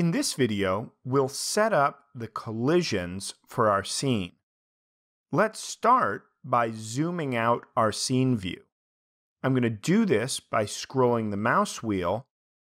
In this video, we'll set up the collisions for our scene. Let's start by zooming out our scene view. I'm going to do this by scrolling the mouse wheel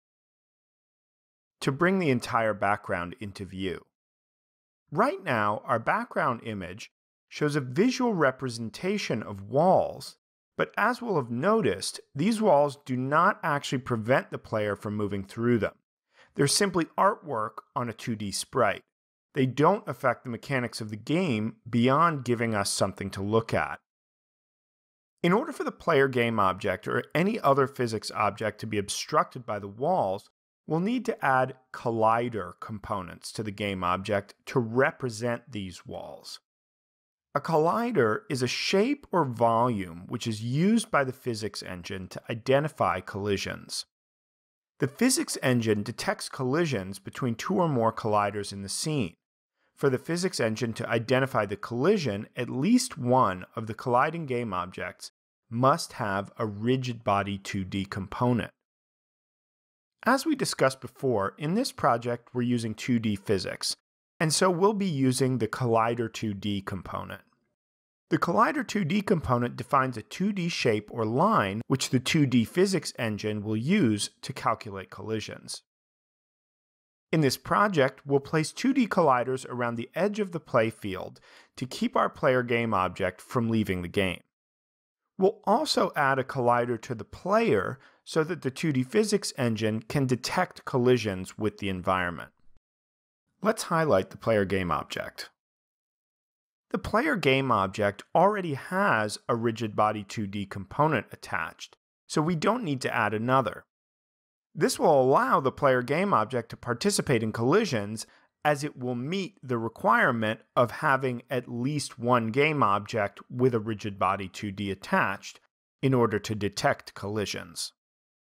to bring the entire background into view. Right now, our background image shows a visual representation of walls, but as we'll have noticed, these walls do not actually prevent the player from moving through them. They're simply artwork on a 2D sprite. They don't affect the mechanics of the game beyond giving us something to look at. In order for the player game object or any other physics object to be obstructed by the walls, we'll need to add collider components to the game object to represent these walls. A collider is a shape or volume which is used by the physics engine to identify collisions. The physics engine detects collisions between two or more colliders in the scene. For the physics engine to identify the collision, at least one of the colliding game objects must have a rigid body 2D component. As we discussed before, in this project we're using 2D physics, and so we'll be using the collider 2D component. The collider 2D component defines a 2D shape or line which the 2D physics engine will use to calculate collisions. In this project, we'll place 2D colliders around the edge of the play field to keep our player game object from leaving the game. We'll also add a collider to the player so that the 2D physics engine can detect collisions with the environment. Let's highlight the player game object. The player game object already has a rigid body 2D component attached, so we don't need to add another. This will allow the player game object to participate in collisions as it will meet the requirement of having at least one game object with a rigid body 2D attached in order to detect collisions.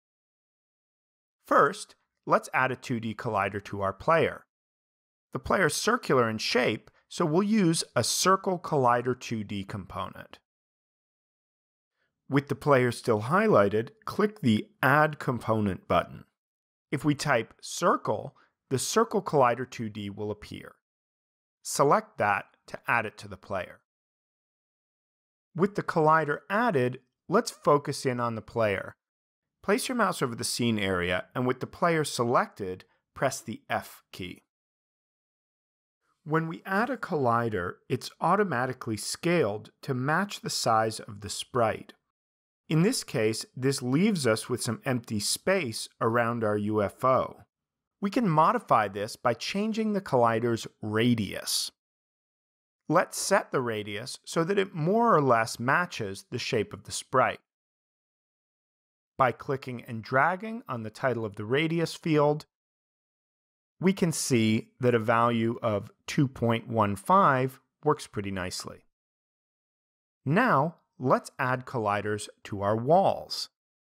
First, let's add a 2D collider to our player. The player is circular in shape, so we'll use a circle collider 2D component. With the player still highlighted, click the Add Component button. If we type circle, the circle collider 2D will appear. Select that to add it to the player. With the collider added, let's focus in on the player. Place your mouse over the scene area, and with the player selected, press the F key. When we add a collider, it's automatically scaled to match the size of the sprite. In this case, this leaves us with some empty space around our UFO. We can modify this by changing the collider's radius. Let's set the radius so that it more or less matches the shape of the sprite. By clicking and dragging on the title of the radius field, we can see that a value of 2.15 works pretty nicely. Now, let's add colliders to our walls.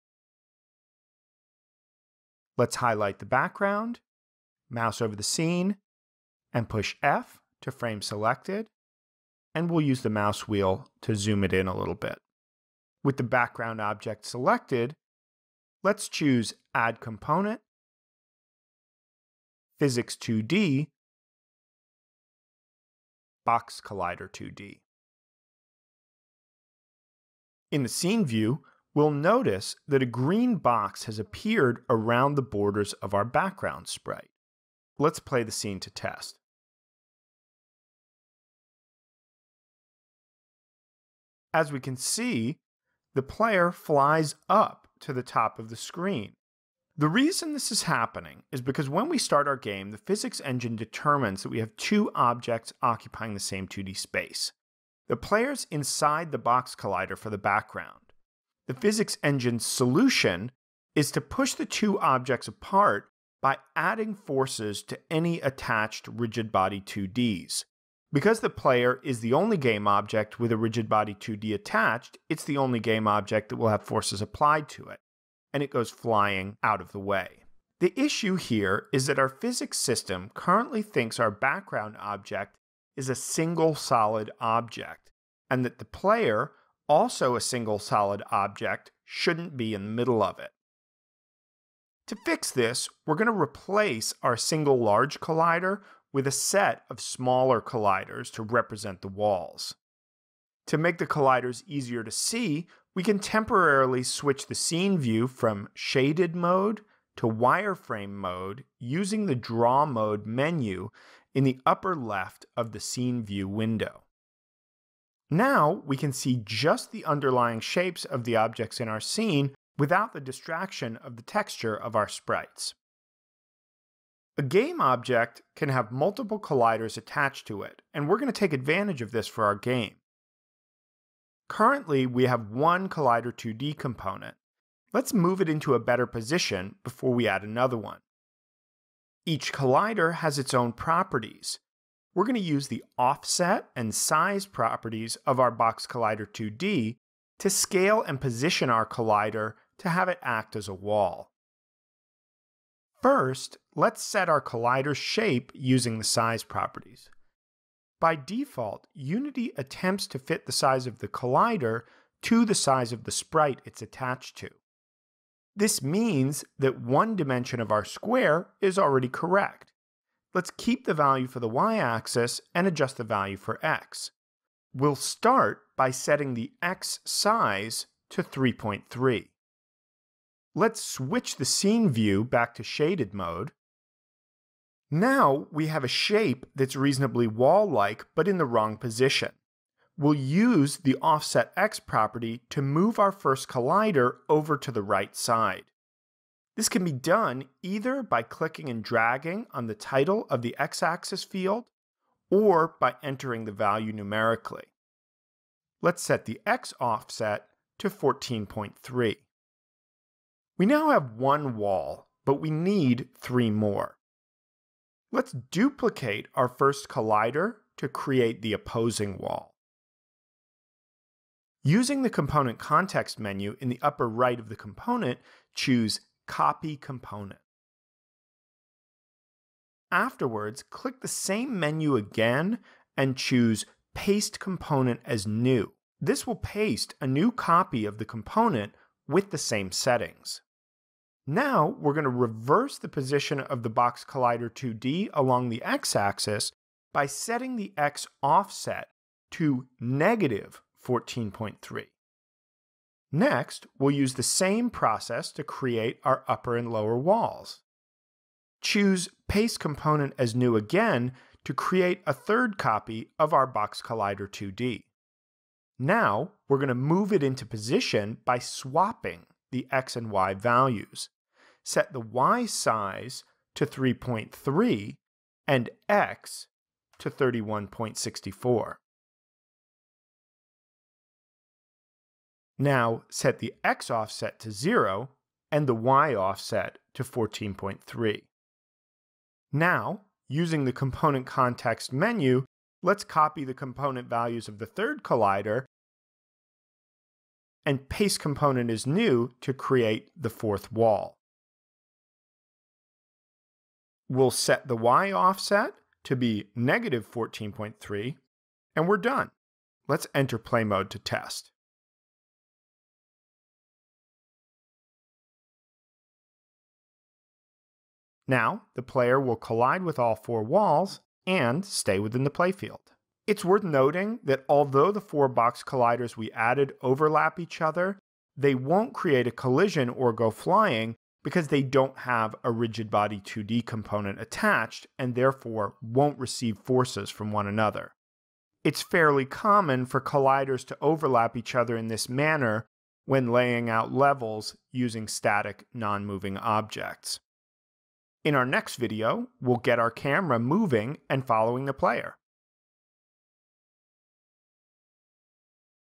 Let's highlight the background, mouse over the scene, and push F to frame selected, and we'll use the mouse wheel to zoom it in a little bit. With the background object selected, let's choose Add Component, Physics 2D, Box Collider 2D. In the scene view, we'll notice that a green box has appeared around the borders of our background sprite. Let's play the scene to test. As we can see, the player flies up to the top of the screen. The reason this is happening is because when we start our game, the physics engine determines that we have two objects occupying the same 2D space. The player's inside the box collider for the background. The physics engine's solution is to push the two objects apart by adding forces to any attached rigid body 2Ds. Because the player is the only game object with a rigid body 2D attached, it's the only game object that will have forces applied to it, and it goes flying out of the way. The issue here is that our physics system currently thinks our background object is a single solid object, and that the player, also a single solid object, shouldn't be in the middle of it. To fix this, we're going to replace our single large collider with a set of smaller colliders to represent the walls. To make the colliders easier to see, we can temporarily switch the scene view from shaded mode to wireframe mode using the Draw Mode menu in the upper left of the scene view window. Now we can see just the underlying shapes of the objects in our scene without the distraction of the texture of our sprites. A game object can have multiple colliders attached to it, and we're going to take advantage of this for our game. Currently, we have one Collider 2D component. Let's move it into a better position before we add another one. Each collider has its own properties. We're going to use the offset and size properties of our Box Collider 2D to scale and position our collider to have it act as a wall. First, let's set our collider's shape using the size properties. By default, Unity attempts to fit the size of the collider to the size of the sprite it's attached to. This means that one dimension of our square is already correct. Let's keep the value for the y-axis and adjust the value for x. We'll start by setting the x size to 3.3. Let's switch the scene view back to shaded mode. Now we have a shape that's reasonably wall-like but in the wrong position. We'll use the offset x property to move our first collider over to the right side. This can be done either by clicking and dragging on the title of the x-axis field or by entering the value numerically. Let's set the x offset to 14.3. We now have one wall, but we need 3 more. Let's duplicate our first collider to create the opposing wall. Using the Component Context menu in the upper right of the component, choose Copy Component. Afterwards, click the same menu again and choose Paste Component as New. This will paste a new copy of the component with the same settings. Now we're going to reverse the position of the Box Collider 2D along the x-axis by setting the x offset to negative 14.3. Next, we'll use the same process to create our upper and lower walls. Choose Paste Component as New again to create a third copy of our Box Collider 2D. Now, we're going to move it into position by swapping the x and y values. Set the y size to 3.3 and x to 31.64. Now set the x offset to 0 and the y offset to 14.3. Now, using the Component Context menu, let's copy the component values of the third collider and paste Component as New to create the fourth wall. We'll set the y offset to be negative 14.3, and we're done. Let's enter play mode to test. Now, the player will collide with all 4 walls and stay within the playfield. It's worth noting that although the 4 box colliders we added overlap each other, they won't create a collision or go flying because they don't have a rigid body 2D component attached and therefore won't receive forces from one another. It's fairly common for colliders to overlap each other in this manner when laying out levels using static, non-moving objects. In our next video, we'll get our camera moving and following the player.